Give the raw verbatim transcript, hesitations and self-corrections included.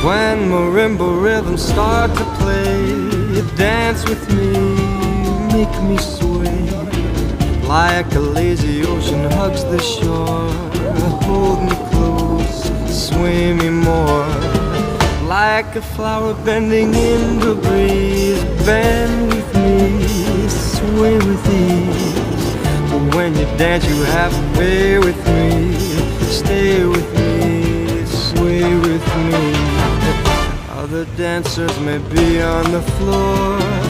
When marimba rhythms start to play, dance with me, make me sway. Like a lazy ocean hugs the shore, hold me close, sway me more. Like a flower bending in the breeze, bend with me, sway with ease. But when you dance you have to pay with me, stay with me, sway with me. Other dancers may be on the floor,